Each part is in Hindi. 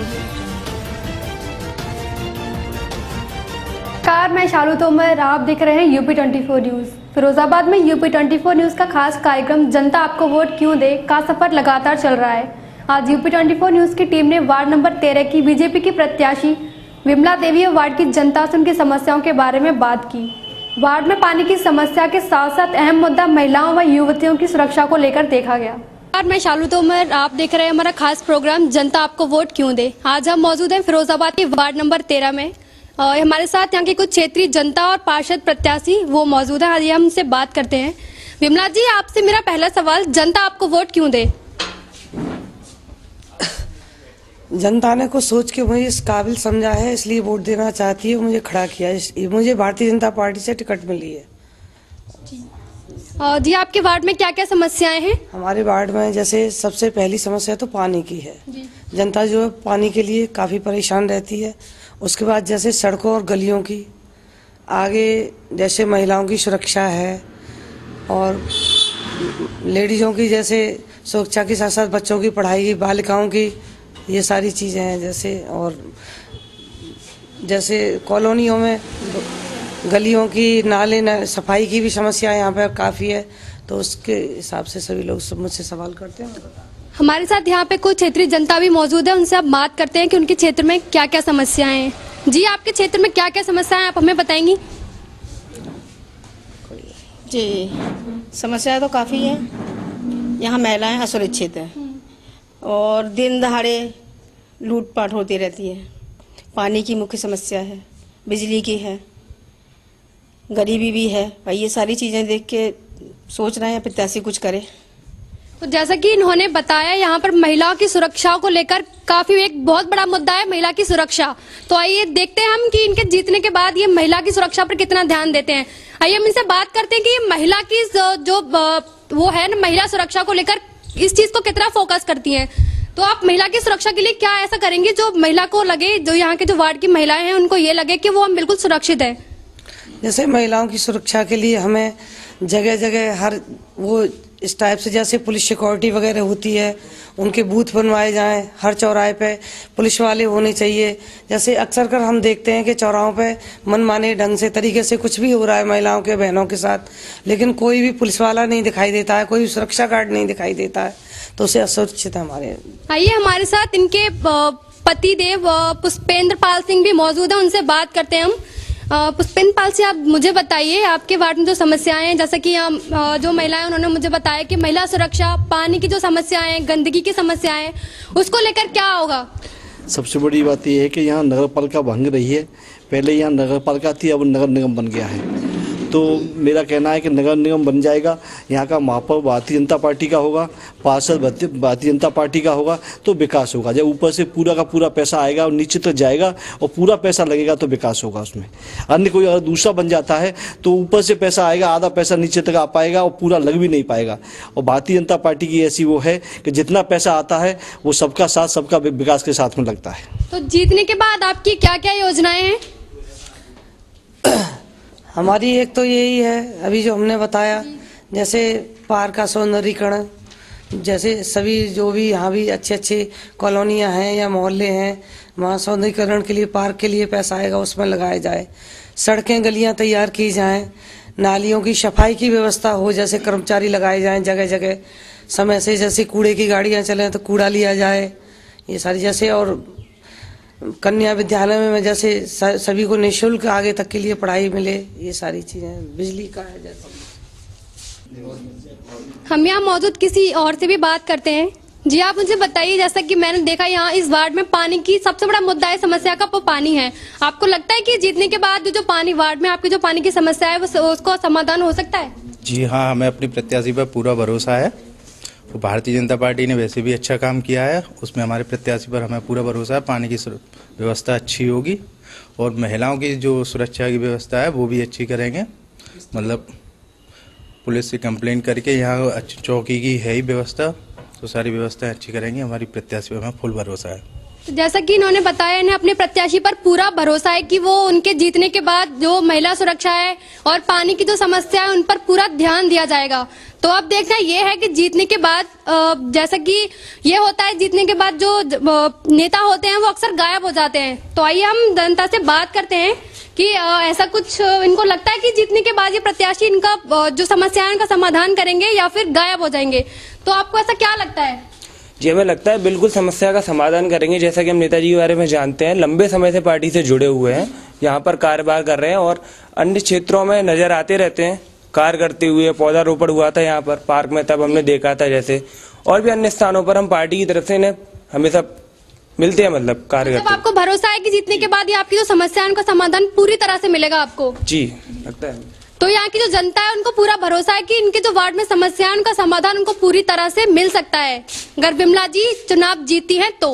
नमस्कार, मैं शालू तोमर। आप देख रहे हैं यूपी 24 न्यूज़। फिरोजाबाद में यूपी 24 न्यूज़ का खास कार्यक्रम जनता आपको वोट क्यों दे का सफर लगातार चल रहा है। आज यूपी 24 न्यूज़ की टीम ने वार्ड नंबर 13 की बीजेपी की प्रत्याशी विमला देवी और वार्ड की जनता से उनकी समस्याओं के बारे में बात की। वार्ड में पानी की समस्या के साथ साथ अहम मुद्दा महिलाओं व युवतियों की सुरक्षा को लेकर देखा गया। मैं शालू तोमर, आप देख रहे हैं हमारा खास प्रोग्राम जनता आपको वोट क्यों दे। आज हम मौजूद हैं फिरोजाबाद के वार्ड नंबर 13 में। हमारे साथ यहाँ के कुछ क्षेत्रीय जनता और पार्षद प्रत्याशी वो मौजूद है। आज हम उनसे बात करते हैं। विमला जी, आपसे मेरा पहला सवाल, जनता आपको वोट क्यों दे? जनता ने कुछ सोच के मुझे इस काबिल समझा है, इसलिए वोट देना चाहती है, मुझे खड़ा किया है। मुझे भारतीय जनता पार्टी से टिकट मिली है। जी, आपके वार्ड में क्या क्या समस्याएं हैं? हमारे वार्ड में जैसे सबसे पहली समस्या तो पानी की है। जनता जो है पानी के लिए काफ़ी परेशान रहती है। उसके बाद जैसे सड़कों और गलियों की, आगे जैसे महिलाओं की सुरक्षा है और लेडीज़ों की जैसे सुरक्षा के साथ साथ बच्चों की पढ़ाई की, बालिकाओं की, ये सारी चीज़ें हैं। जैसे और जैसे कॉलोनियों में गलियों की, नाले सफाई की भी समस्या यहाँ पर काफ़ी है। तो उसके हिसाब से सभी लोग मुझसे सवाल करते हैं। हमारे साथ यहाँ पे कुछ क्षेत्रीय जनता भी मौजूद है, उनसे आप बात करते हैं कि उनके क्षेत्र में क्या क्या समस्याएं हैं। जी, आपके क्षेत्र में क्या क्या समस्याएं आप हमें बताएंगी? जी, समस्याएं तो काफ़ी हैं। यहाँ महिलाएं असुरक्षित हैं और दिन दहाड़े लूटपाट होती रहती है। पानी की मुख्य समस्या है, बिजली की है, गरीबी भी है। और ये सारी चीज़ें देख के सोच रहे हैं प्रत्याशी कुछ करे। तो जैसा कि इन्होंने बताया, यहाँ पर महिलाओं की सुरक्षा को लेकर काफी एक बहुत बड़ा मुद्दा है, महिला की सुरक्षा। तो आइए देखते हैं हम कि इनके जीतने के बाद ये महिला की सुरक्षा पर कितना ध्यान देते हैं। आइए हम इनसे बात करते हैं कि ये महिला की जो वो है ना, महिला सुरक्षा को लेकर इस चीज को कितना फोकस करती है। तो आप महिला की सुरक्षा के लिए क्या ऐसा करेंगे जो महिला को लगे, जो यहाँ के जो वार्ड की महिलाएं हैं उनको ये लगे कि वो हम बिल्कुल सुरक्षित है? जैसे महिलाओं की सुरक्षा के लिए हमें जगह जगह हर वो इस टाइप से जैसे पुलिस सिक्योरिटी वगैरह होती है, उनके बूथ बनवाए जाएं। हर चौराहे पे पुलिस वाले होने चाहिए। जैसे अक्सर कर हम देखते हैं कि चौराहों पे मनमाने ढंग से तरीके से कुछ भी हो रहा है महिलाओं के, बहनों के साथ, लेकिन कोई भी पुलिस वाला नहीं दिखाई देता है, कोई भी सुरक्षा गार्ड नहीं दिखाई देता है, तो उसे असुरक्षित है हमारे। आइए हमारे साथ इनके पति देव पुष्पेंद्र पाल सिंह भी मौजूद है, उनसे बात करते हैं हम। पुष्पेंद्र पाल से आप मुझे बताइए, आपके वार्ड में जो समस्याएं हैं, जैसे कि जो महिलाएं, उन्होंने मुझे बताया कि महिला सुरक्षा, पानी की जो समस्याएं हैं, गंदगी की समस्याएं हैं, उसको लेकर क्या होगा? सबसे बड़ी बात यह है कि यहाँ नगर पालिका भांग रही है। पहले यहाँ नगर पालिका थी, अब नगर निगम बन गया है। तो मेरा कहना है कि नगर निगम बन जाएगा, यहाँ का महापौर भारतीय जनता पार्टी का होगा, पार्षद भारतीय जनता पार्टी का होगा, तो विकास होगा। जब ऊपर से पूरा का पूरा पैसा आएगा और नीचे तक जाएगा और पूरा पैसा लगेगा तो विकास होगा उसमें। अन्य कोई अगर दूसरा बन जाता है तो ऊपर से पैसा आएगा, आधा पैसा नीचे तक आ पाएगा और पूरा लग भी नहीं पाएगा। और भारतीय जनता पार्टी की ऐसी वो है कि जितना पैसा आता है वो सबका साथ, सबका विकास के साथ में लगता है। तो जीतने के बाद आपकी क्या क्या योजनाएं हैं? हमारी एक तो यही है अभी जो हमने बताया, जैसे पार्क का सौंदर्यीकरण, जैसे सभी जो भी यहाँ भी अच्छे अच्छे कॉलोनियाँ हैं या मोहल्ले हैं, वहाँ सौंदर्यीकरण के लिए, पार्क के लिए पैसा आएगा, उसमें लगाया जाए। सड़कें गलियाँ तैयार की जाएं, नालियों की सफाई की व्यवस्था हो, जैसे कर्मचारी लगाए जाएं जगह जगह समय से, जैसे कूड़े की गाड़ियाँ चलें तो कूड़ा लिया जाए, ये सारी। जैसे और कन्या विद्यालय में जैसे सभी को निःशुल्क आगे तक के लिए पढ़ाई मिले, ये सारी चीजें। बिजली का है जैसे। हम यहाँ मौजूद किसी और से भी बात करते हैं। जी, आप मुझे बताइए, जैसा कि मैंने देखा यहाँ इस वार्ड में पानी की सबसे बड़ा मुद्दा है, समस्या का वो पानी है। आपको लगता है कि जीतने के बाद जो पानी वार्ड में आपकी जो पानी की समस्या है वो उसको समाधान हो सकता है? जी हाँ, हमें अपनी प्रत्याशी पर पूरा भरोसा है। तो भारतीय जनता पार्टी ने वैसे भी अच्छा काम किया है, उसमें हमारे प्रत्याशी पर हमें पूरा भरोसा है। पानी की व्यवस्था अच्छी होगी और महिलाओं की जो सुरक्षा की व्यवस्था है वो भी अच्छी करेंगे। मतलब पुलिस से कंप्लेंट करके यहाँ चौकी की है ही व्यवस्था, तो सारी व्यवस्थाएं अच्छी करेंगे। हमारी प्रत्याशी पर हमें फुल भरोसा है। जैसा कि इन्होंने बताया, इन्हें अपने प्रत्याशी पर पूरा भरोसा है कि वो उनके जीतने के बाद जो महिला सुरक्षा है और पानी की जो समस्या है उन पर पूरा ध्यान दिया जाएगा। तो अब देखना ये है कि जीतने के बाद जैसा कि ये होता है, जीतने के बाद जो नेता होते हैं वो अक्सर गायब हो जाते हैं। तो आइए हम जनता से बात करते हैं कि ऐसा कुछ इनको लगता है कि जीतने के बाद ये प्रत्याशी इनका जो समस्या है उनका समाधान करेंगे या फिर गायब हो जाएंगे। तो आपको ऐसा क्या लगता है? जी, हमें लगता है बिल्कुल समस्या का समाधान करेंगे। जैसा कि हम नेताजी के बारे में जानते हैं, लंबे समय से पार्टी से जुड़े हुए हैं, यहाँ पर कार्यभार कर रहे हैं और अन्य क्षेत्रों में नजर आते रहते हैं कार्य करते हुए। पौधारोपण हुआ था यहाँ पर पार्क में, तब हमने देखा था। जैसे और भी अन्य स्थानों पर हम पार्टी की तरफ से इन्हें हमेशा मिलते हैं, मतलब कार्य करते हैं। आपको भरोसा है कि जीतने के बाद ये आपकी जो समस्या है उनका समाधान पूरी तरह से मिलेगा आपको? जी, लगता है। तो यहाँ की जो जनता है उनको पूरा भरोसा है कि इनके जो वार्ड में समस्या है उनका समाधान उनको पूरी तरह से मिल सकता है अगर विमला जी चुनाव जीती हैं तो।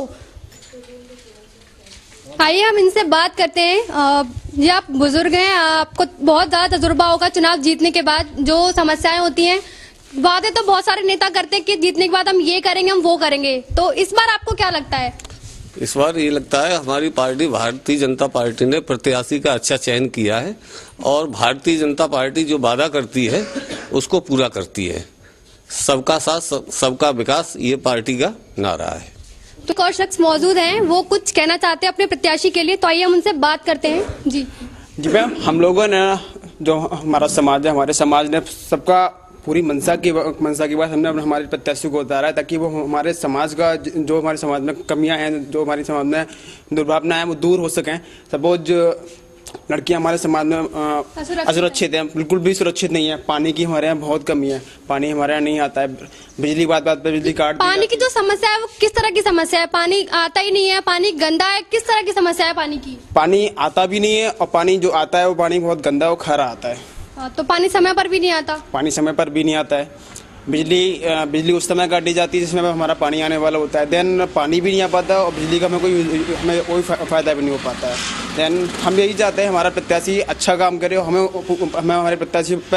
आइए हम इनसे बात करते हैं। ये आप बुजुर्ग हैं, आपको बहुत ज्यादा तजुर्बा होगा चुनाव जीतने के बाद। जो समस्याएं होती हैं, वादे तो बहुत सारे नेता करते हैं कि जीतने के बाद हम ये करेंगे, हम वो करेंगे। तो इस बार आपको क्या लगता है? इस बार ये लगता है हमारी पार्टी भारतीय जनता पार्टी ने प्रत्याशी का अच्छा चयन किया है और भारतीय जनता पार्टी जो वादा करती है उसको पूरा करती है। सबका साथ सबका विकास, ये पार्टी का नारा है। तो एक और शख्स मौजूद हैं, वो कुछ कहना चाहते हैं अपने प्रत्याशी के लिए। तो आइए हम उनसे बात करते हैं। जी मैम, हम लोगों ने जो हमारा समाज है, हमारे समाज ने सबका पूरी मनसा की बात हमने हमारे प्रत्याशी को उतारा है ताकि वो हमारे समाज का जो हमारे समाज में कमियां हैं, जो हमारे समाज में दुर्भावनाएं हैं, वो दूर हो सकें। सपोज लड़कियां हमारे समाज में असुरक्षित हैं, बिल्कुल भी सुरक्षित नहीं है। पानी की हमारे यहाँ बहुत कमी है, पानी हमारे यहाँ नहीं आता है। बिजली बात पे बिजली काट। पानी की जो समस्या है वो किस तरह की समस्या है? पानी आता ही नहीं है, पानी गंदा है, किस तरह की समस्या है पानी की? पानी आता भी नहीं है और पानी जो आता है वो पानी बहुत गंदा और खारा आता है। तो पानी समय पर भी नहीं आता? पानी समय पर भी नहीं आता है। बिजली उस समय काटी जाती है जिसमें हमारा पानी आने वाला होता है। देन पानी भी नहीं आ पाता और बिजली का हमें कोई फायदा भी नहीं हो पाता है। देन हम यही चाहते हैं हमारा प्रत्याशी अच्छा काम करे और हमें हमारे प्रत्याशी पे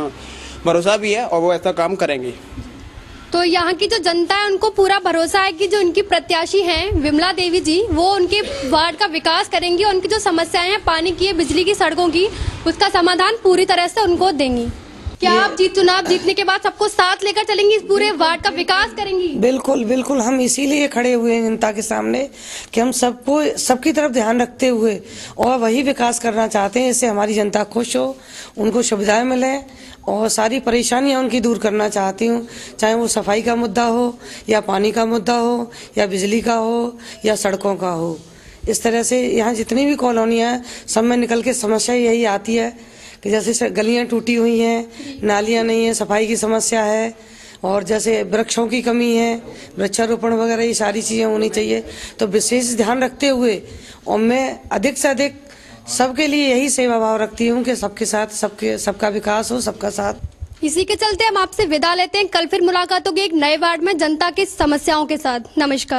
भरोसा भी है और वो ऐसा काम करेंगे। तो यहाँ की जो जनता है उनको पूरा भरोसा है कि जो उनकी प्रत्याशी हैं विमला देवी जी, वो उनके वार्ड का विकास करेंगी और उनकी जो समस्याएं हैं पानी की, बिजली की, सड़कों की, उसका समाधान पूरी तरह से उनको देंगी। क्या आप चुनाव जीतने के बाद सबको साथ लेकर चलेंगी, इस पूरे वार्ड का विकास करेंगी? बिल्कुल बिल्कुल, हम इसीलिए खड़े हुए हैं जनता के सामने कि हम सबकी तरफ ध्यान रखते हुए और वही विकास करना चाहते हैं। इससे हमारी जनता खुश हो, उनको सुविधाएं मिले और सारी परेशानियां उनकी दूर करना चाहती हूँ। चाहे वो सफाई का मुद्दा हो या पानी का मुद्दा हो या बिजली का हो या सड़कों का हो। इस तरह से यहाँ जितनी भी कॉलोनियाँ हैं सब में निकल के समस्या यही आती है कि जैसे गलियाँ टूटी हुई हैं, नालियाँ नहीं है, सफाई की समस्या है और जैसे वृक्षों की कमी है, वृक्षारोपण वगैरह ये सारी चीज़ें होनी चाहिए। तो विशेष ध्यान रखते हुए और मैं अधिक से अधिक सबके लिए यही सेवा भाव रखती हूँ कि सबके साथ सबका विकास हो, सबका साथ। इसी के चलते हम आपसे विदा लेते हैं। कल फिर मुलाकात होगी एक नए वार्ड में जनता की समस्याओं के साथ। नमस्कार।